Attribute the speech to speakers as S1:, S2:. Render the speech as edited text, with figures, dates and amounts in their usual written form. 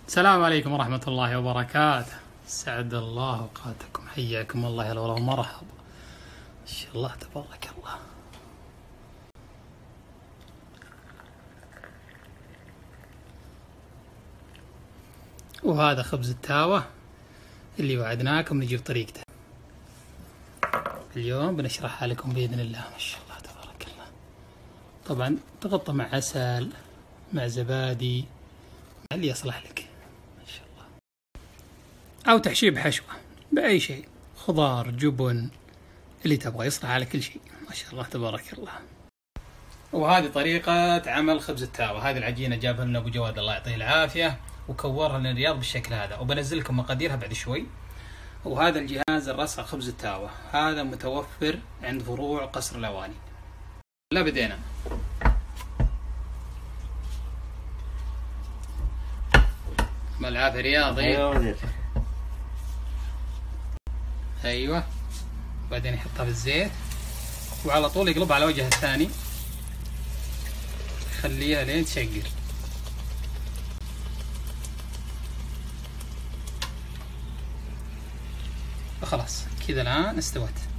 S1: السلام عليكم ورحمة الله وبركاته. سعد الله أوقاتكم، حياكم الله، هلا والله ومرحبا. إن شاء الله تبارك الله. وهذا خبز التاوة اللي وعدناكم نجيب طريقته. اليوم بنشرحها لكم بإذن الله. ما شاء الله تبارك الله. طبعا تغطى مع عسل، مع زبادي، مع اللي يصلح لك ما شاء الله، أو تحشيب حشوة بأي شيء، خضار، جبن، اللي تبغى يصلح على كل شيء. ما شاء الله تبارك الله. وهذه طريقة عمل خبز التاوة. هذه العجينة جابها لنا أبو جواد الله يعطيه العافية، وكورها لنا الرياض بالشكل هذا، وبنزل لكم مقاديرها بعد شوي. وهذا الجهاز الرصع خبز التاوة، هذا متوفر عند فروع قصر الأواني. لا بدينا. ملعب رياضي. ايوه. بعدين يحطها في الزيت وعلى طول يقلبها على وجهها الثاني، يخليها لين تشقر. فخلاص كذا الآن استوت.